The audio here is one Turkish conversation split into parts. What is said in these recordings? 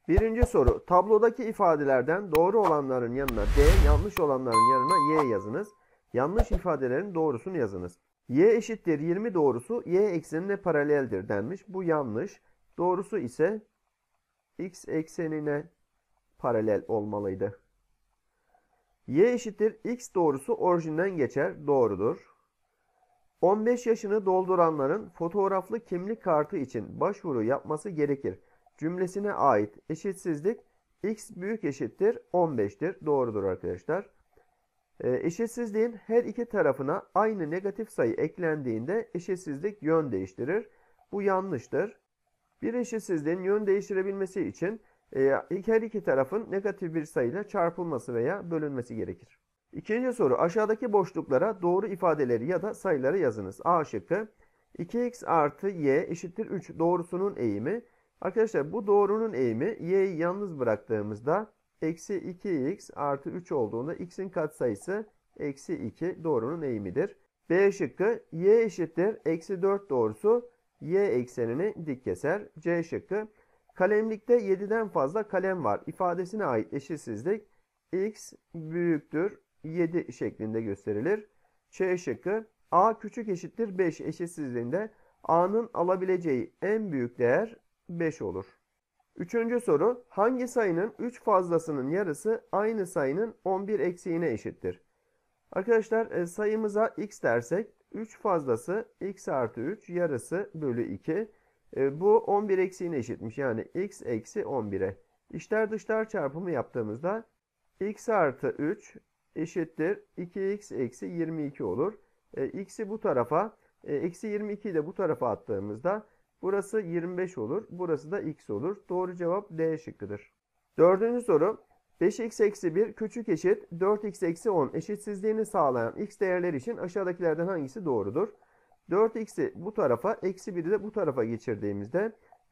Birinci soru. Tablodaki ifadelerden doğru olanların yanına D, yanlış olanların yanına Y yazınız. Yanlış ifadelerin doğrusunu yazınız. Y eşittir 20 doğrusu Y eksenine paraleldir denmiş. Bu yanlış. Doğrusu ise X eksenine paralel olmalıydı. Y eşittir X doğrusu orijinden geçer. Doğrudur. 15 yaşını dolduranların fotoğraflı kimlik kartı için başvuru yapması gerekir cümlesine ait eşitsizlik X büyük eşittir 15'tir. Doğrudur arkadaşlar. Eşitsizliğin her iki tarafına aynı negatif sayı eklendiğinde eşitsizlik yön değiştirir. Bu yanlıştır. Bir eşitsizliğin yön değiştirebilmesi için her iki tarafın negatif bir sayıyla çarpılması veya bölünmesi gerekir. İkinci soru. Aşağıdaki boşluklara doğru ifadeleri ya da sayıları yazınız. A şıkkı 2x artı y eşittir 3 doğrusunun eğimi. Arkadaşlar bu doğrunun eğimi y'yi yalnız bıraktığımızda eksi 2x artı 3 olduğunda x'in katsayısı eksi 2 doğrunun eğimidir. B şıkkı y eşittir eksi 4 doğrusu y eksenini dik keser. C şıkkı kalemlikte 7'den fazla kalem var ifadesine ait eşitsizlik x büyüktür 7 şeklinde gösterilir. Ç şıkkı a küçük eşittir 5 eşitsizliğinde a'nın alabileceği en büyük değer 5 olur. Üçüncü soru. Hangi sayının 3 fazlasının yarısı aynı sayının 11 eksiğine eşittir? Arkadaşlar sayımıza x dersek 3 fazlası x artı 3 yarısı bölü 2. Bu 11 eksiğine eşitmiş. Yani x eksi 11'e. İçler dışlar çarpımı yaptığımızda x artı 3 eşittir 2x eksi 22 olur. X'i bu tarafa eksi 22'yi de bu tarafa attığımızda burası 25 olur. Burası da x olur. Doğru cevap D şıkkıdır. Dördüncü soru. 5x eksi 1 küçük eşit 4x eksi 10 eşitsizliğini sağlayan x değerleri için aşağıdakilerden hangisi doğrudur? 4x'i bu tarafa eksi 1'i de bu tarafa geçirdiğimizde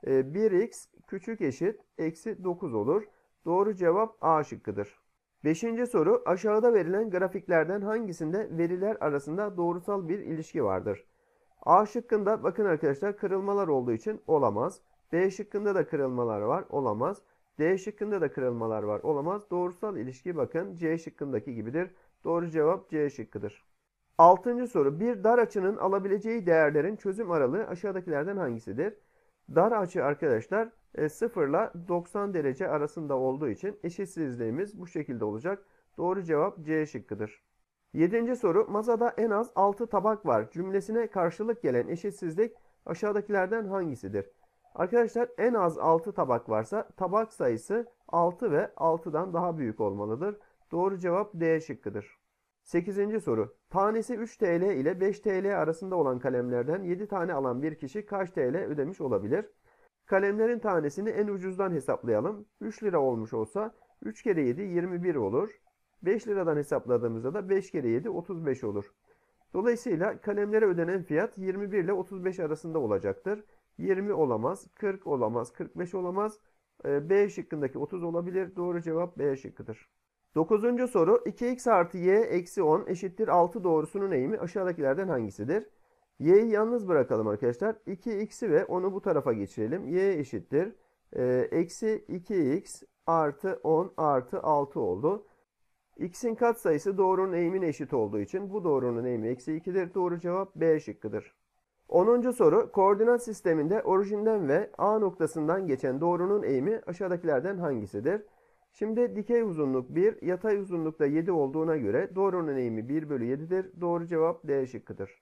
1x küçük eşit eksi 9 olur. Doğru cevap A şıkkıdır. Beşinci soru. Aşağıda verilen grafiklerden hangisinde veriler arasında doğrusal bir ilişki vardır? A şıkkında bakın arkadaşlar kırılmalar olduğu için olamaz. B şıkkında da kırılmalar var. Olamaz. D şıkkında da kırılmalar var. Olamaz. Doğrusal ilişki bakın C şıkkındaki gibidir. Doğru cevap C şıkkıdır. Altıncı soru. Bir dar açının alabileceği değerlerin çözüm aralığı aşağıdakilerden hangisidir? Dar açı arkadaşlar 0 ile 90 derece arasında olduğu için eşitsizliğimiz bu şekilde olacak. Doğru cevap C şıkkıdır. Yedinci soru. Masada en az 6 tabak var cümlesine karşılık gelen eşitsizlik aşağıdakilerden hangisidir? Arkadaşlar en az 6 tabak varsa tabak sayısı 6 ve 6'dan daha büyük olmalıdır. Doğru cevap D şıkkıdır. 8. soru. Tanesi 3 TL ile 5 TL arasında olan kalemlerden 7 tane alan bir kişi kaç TL ödemiş olabilir? Kalemlerin tanesini en ucuzdan hesaplayalım. 3 lira olmuş olsa 3 kere 7 21 olur. 5 liradan hesapladığımızda da 5 kere 7 35 olur. Dolayısıyla kalemlere ödenen fiyat 21 ile 35 arasında olacaktır. 20 olamaz, 40 olamaz, 45 olamaz. B şıkkındaki 30 olabilir. Doğru cevap B şıkkıdır. 9. soru. 2x artı y eksi 10 eşittir 6 doğrusunun eğimi aşağıdakilerden hangisidir? Y'yi yalnız bırakalım arkadaşlar. 2x'i ve 10'u bu tarafa geçirelim. Y eşittir. Eksi 2x artı 10 artı 6 oldu. X'in katsayısı doğrunun eğimine eşit olduğu için bu doğrunun eğimi eksi 2'dir. Doğru cevap B şıkkıdır. 10. soru. Koordinat sisteminde orijinden ve A noktasından geçen doğrunun eğimi aşağıdakilerden hangisidir? Şimdi dikey uzunluk 1, yatay uzunluk da 7 olduğuna göre doğrunun eğimi 1 bölü 7'dir. Doğru cevap D şıkkıdır.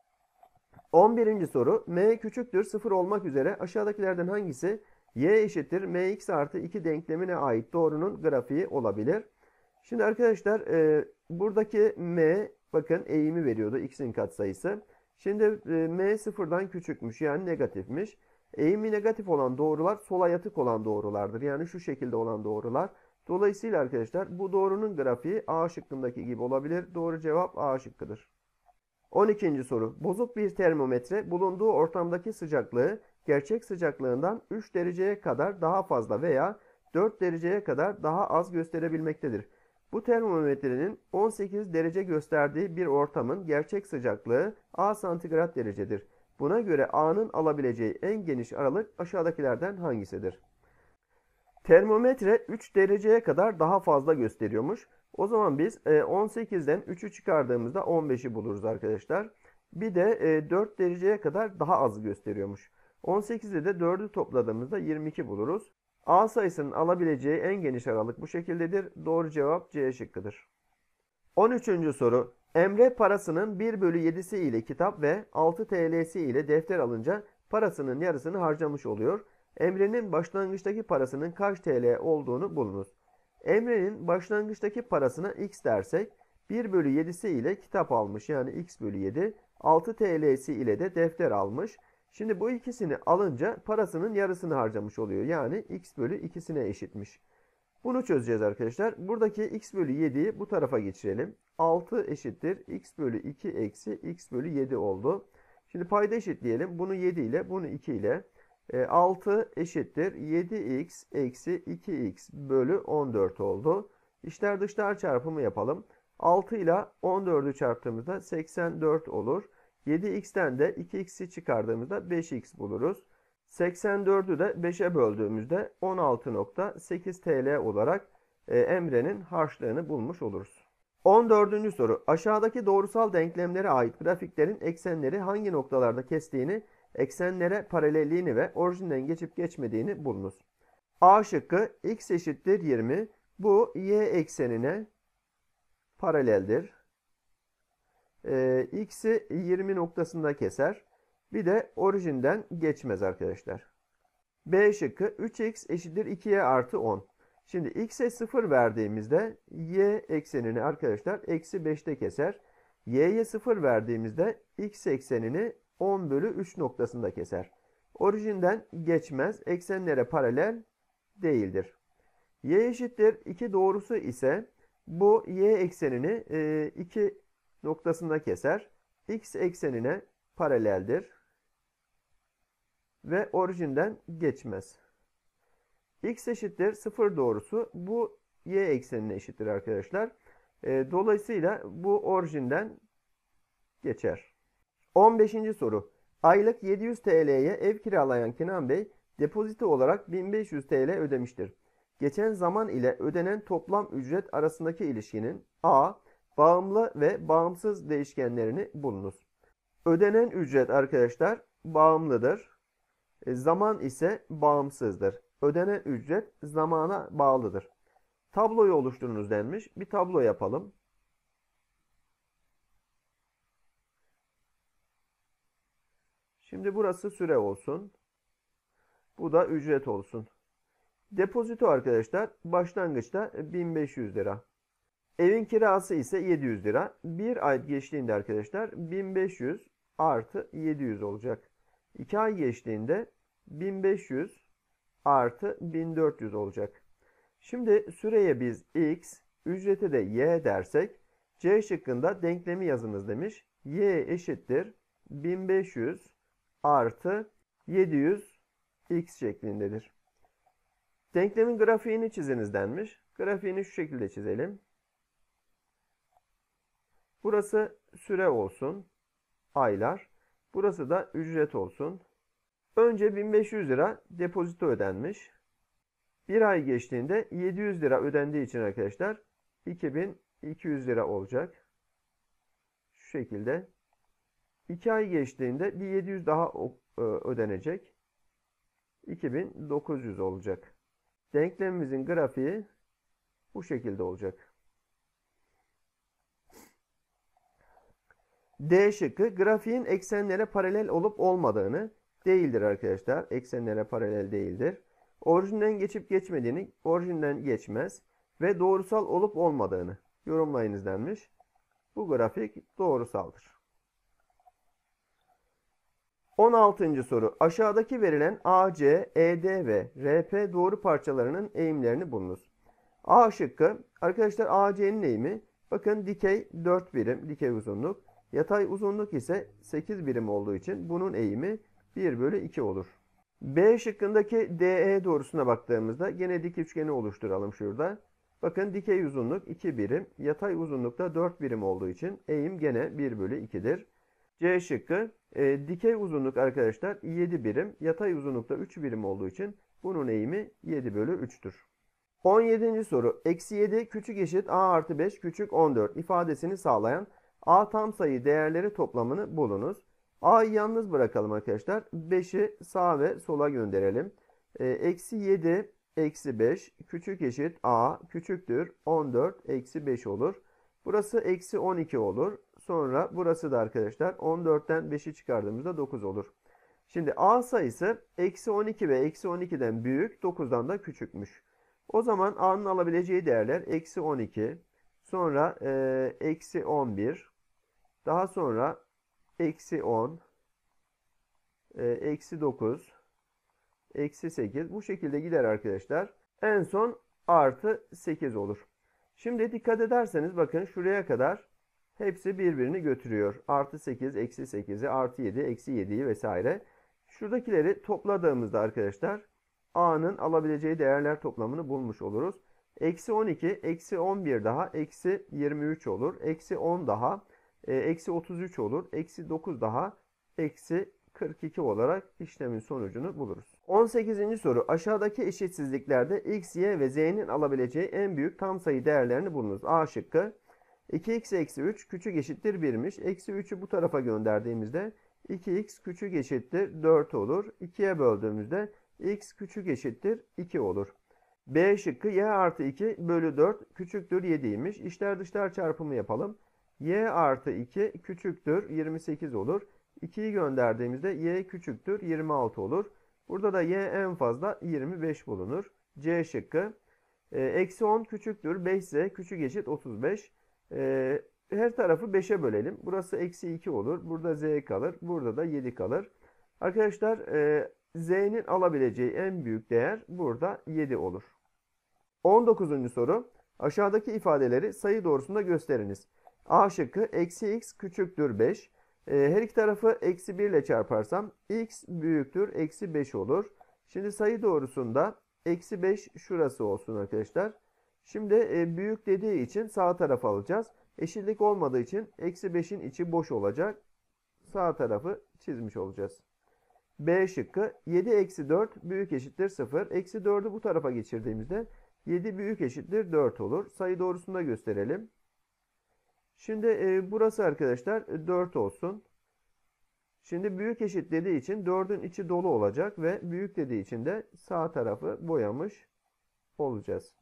11. soru. M küçüktür 0 olmak üzere aşağıdakilerden hangisi y eşittir mx artı 2 denklemine ait doğrunun grafiği olabilir? Şimdi arkadaşlar buradaki m bakın eğimi veriyordu x'in katsayısı. Şimdi m sıfırdan küçükmüş yani negatifmiş. Eğimi negatif olan doğrular sola yatık olan doğrulardır. Yani şu şekilde olan doğrular. Dolayısıyla arkadaşlar bu doğrunun grafiği A şıkkındaki gibi olabilir. Doğru cevap A şıkkıdır. 12. soru. Bozuk bir termometre bulunduğu ortamdaki sıcaklığı gerçek sıcaklığından 3 dereceye kadar daha fazla veya 4 dereceye kadar daha az gösterebilmektedir. Bu termometrenin 18 derece gösterdiği bir ortamın gerçek sıcaklığı A santigrat derecedir. Buna göre A'nın alabileceği en geniş aralık aşağıdakilerden hangisidir? Termometre 3 dereceye kadar daha fazla gösteriyormuş. O zaman biz 18'den 3'ü çıkardığımızda 15'i buluruz arkadaşlar. Bir de 4 dereceye kadar daha az gösteriyormuş. 18'de de 4'ü topladığımızda 22 buluruz. A sayısının alabileceği en geniş aralık bu şekildedir. Doğru cevap C şıkkıdır. 13. soru. Emre parasının 1/7'si ile kitap ve 6 TL'si ile defter alınca parasının yarısını harcamış oluyor. Emre'nin başlangıçtaki parasının kaç TL olduğunu bulunuz. Emre'nin başlangıçtaki parasına x dersek 1/7'si ile kitap almış, yani x/7. 6 TL'si ile de defter almış. Şimdi bu ikisini alınca parasının yarısını harcamış oluyor. Yani x/2'sine eşitmiş. Bunu çözeceğiz arkadaşlar. Buradaki x/7'yi bu tarafa geçirelim. 6 eşittir x/2 eksi x/7 oldu. Şimdi payda eşitleyelim. Bunu 7 ile, bunu 2 ile. 6 eşittir 7x eksi 2x bölü 14 oldu. İçler dışlar çarpımı yapalım. 6 ile 14'ü çarptığımızda 84 olur. 7x'ten de 2x'i çıkardığımızda 5x buluruz. 84'ü de 5'e böldüğümüzde 16,8 TL olarak Emre'nin harçlığını bulmuş oluruz. 14. soru. Aşağıdaki doğrusal denklemlere ait grafiklerin eksenleri hangi noktalarda kestiğini, eksenlere paralelliğini ve orijinden geçip geçmediğini bulunuz. A şıkkı x eşittir 20. Bu y eksenine paraleldir. X'i 20 noktasında keser. Bir de orijinden geçmez arkadaşlar. B şıkkı 3x eşittir 2y artı 10. Şimdi x'e 0 verdiğimizde y eksenini arkadaşlar eksi 5'te keser. Y'ye 0 verdiğimizde x eksenini 10/3 noktasında keser. Orijinden geçmez. Eksenlere paralel değildir. Y eşittir 2 doğrusu ise bu y eksenini 2 noktasında keser. X eksenine paraleldir. Ve orijinden geçmez. X eşittir 0 doğrusu bu y eksenine eşittir arkadaşlar. Dolayısıyla bu orijinden geçer. 15. soru. Aylık 700 TL'ye ev kiralayan Kenan Bey depozito olarak 1500 TL ödemiştir. Geçen zaman ile ödenen toplam ücret arasındaki ilişkinin a. Bağımlı ve bağımsız değişkenlerini bulunuz. Ödenen ücret arkadaşlar bağımlıdır. Zaman ise bağımsızdır. Ödenen ücret zamana bağlıdır. Tabloyu oluşturunuz denmiş. Bir tablo yapalım. Şimdi burası süre olsun. Bu da ücret olsun. Depozito arkadaşlar başlangıçta 1500 lira. Evin kirası ise 700 lira. Bir ay geçtiğinde arkadaşlar 1500 artı 700 olacak. 2 ay geçtiğinde 1500 artı 1400 olacak. Şimdi süreye biz x, ücrete de y dersek C şıkkında denklemi yazınız demiş. Y eşittir 1500 artı 700 x şeklindedir. Denklemin grafiğini çiziniz denmiş. Grafiğini şu şekilde çizelim. Burası süre olsun. Aylar. Burası da ücret olsun. Önce 1500 lira depozito ödenmiş. Bir ay geçtiğinde 700 lira ödendiği için arkadaşlar 2200 lira olacak. Şu şekilde. 2 ay geçtiğinde bir 700 daha ödenecek. 2900 olacak. Denklemimizin grafiği bu şekilde olacak. D şıkkı grafiğin eksenlere paralel olup olmadığını, değildir arkadaşlar. Eksenlere paralel değildir. Orijinden geçip geçmediğini, orijinden geçmez ve doğrusal olup olmadığını yorumlayınız denmiş. Bu grafik doğrusaldır. 16. soru. Aşağıdaki verilen AC, ED ve RP doğru parçalarının eğimlerini bulunuz. A şıkkı arkadaşlar AC'nin eğimi bakın dikey 4 birim dikey uzunluk. Yatay uzunluk ise 8 birim olduğu için bunun eğimi 1/2 olur. B şıkkındaki DE doğrusuna baktığımızda gene dik üçgeni oluşturalım şurada. Bakın dikey uzunluk 2 birim, yatay uzunluk da 4 birim olduğu için eğim gene 1/2'dir. C şıkkı dikey uzunluk arkadaşlar 7 birim, yatay uzunluk da 3 birim olduğu için Bunun eğimi 7 bölü 3'tür. 17. soru. Eksi 7 küçük eşit a artı 5 küçük 14 ifadesini sağlayan a tam sayı değerleri toplamını bulunuz. A'yı yalnız bırakalım arkadaşlar. 5'i sağa ve sola gönderelim. Eksi 7 eksi 5 küçük eşit a küçüktür 14 eksi 5 olur. Burası eksi 12 olur. Sonra burası da arkadaşlar 14'ten 5'i çıkardığımızda 9 olur. Şimdi a sayısı eksi 12 ve eksi 12'den büyük, 9'dan da küçükmüş. O zaman a'nın alabileceği değerler eksi 12, sonra eksi 11, daha sonra eksi 10, eksi 9, eksi 8 bu şekilde gider arkadaşlar. En son artı 8 olur. Şimdi dikkat ederseniz bakın şuraya kadar hepsi birbirini götürüyor. Artı 8, eksi 8'i, artı 7, eksi 7'yi vesaire. Şuradakileri topladığımızda arkadaşlar a'nın alabileceği değerler toplamını bulmuş oluruz. Eksi 12, eksi 11 daha, eksi 23 olur. Eksi 10 daha, eksi 33 olur. Eksi 9 daha, eksi 42 olarak işlemin sonucunu buluruz. 18. soru. Aşağıdaki eşitsizliklerde x, y ve z'nin alabileceği en büyük tam sayı değerlerini bulunuz. A şıkkı 2x eksi 3 küçük eşittir 1'miş. Eksi 3'ü bu tarafa gönderdiğimizde 2x küçük eşittir 4 olur. 2'ye böldüğümüzde x küçük eşittir 2 olur. B şıkkı y artı 2 bölü 4 küçüktür 7'ymiş. İçler dışlar çarpımı yapalım. Y artı 2 küçüktür 28 olur. 2'yi gönderdiğimizde y küçüktür 26 olur. Burada da y en fazla 25 bulunur. C şıkkı. Eksi 10 küçüktür 5z küçük eşit 35. Her tarafı 5'e bölelim. Burası eksi 2 olur. Burada z kalır. Burada da 7 kalır. Arkadaşlar z'nin alabileceği en büyük değer burada 7 olur. 19. soru. Aşağıdaki ifadeleri sayı doğrusunda gösteriniz. A şıkkı eksi x küçüktür 5. Her iki tarafı eksi 1 ile çarparsam x büyüktür eksi 5 olur. Şimdi sayı doğrusunda eksi 5 şurası olsun arkadaşlar. Şimdi büyük dediği için sağ tarafa alacağız. Eşitlik olmadığı için eksi 5'in içi boş olacak. Sağ tarafı çizmiş olacağız. B şıkkı 7 eksi 4 büyük eşittir 0. Eksi 4'ü bu tarafa geçirdiğimizde 7 büyük eşittir 4 olur. Sayı doğrusunda gösterelim. Şimdi burası arkadaşlar 4 olsun. Şimdi büyük eşit dediği için 4'ün içi dolu olacak ve büyük dediği için de sağ tarafı boyamış olacağız.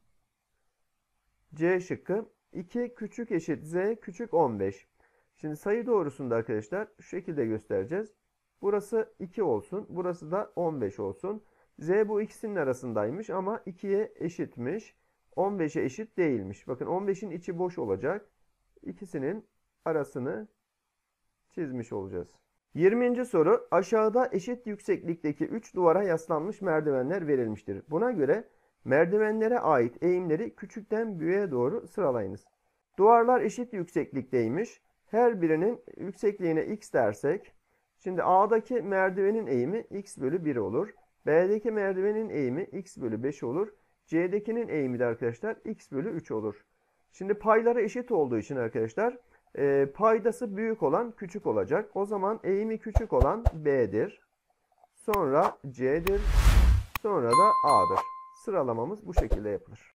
C şıkkı 2 küçük eşit z küçük 15. Şimdi sayı doğrusunda arkadaşlar şu şekilde göstereceğiz. Burası 2 olsun. Burası da 15 olsun. Z bu ikisinin arasındaymış ama 2'ye eşitmiş. 15'e eşit değilmiş. Bakın 15'in içi boş olacak. İkisinin arasını çizmiş olacağız. 20. soru. Aşağıda eşit yükseklikteki 3 duvara yaslanmış merdivenler verilmiştir. Buna göre merdivenlere ait eğimleri küçükten büyüğe doğru sıralayınız. Duvarlar eşit yükseklikteymiş. Her birinin yüksekliğine x dersek, şimdi A'daki merdivenin eğimi x bölü 1 olur. B'deki merdivenin eğimi x bölü 5 olur. C'dekinin eğimi de arkadaşlar x bölü 3 olur. Şimdi payları eşit olduğu için arkadaşlar paydası büyük olan küçük olacak. O zaman eğimi küçük olan B'dir. Sonra C'dir. Sonra da A'dır. Sıralamamız bu şekilde yapılır.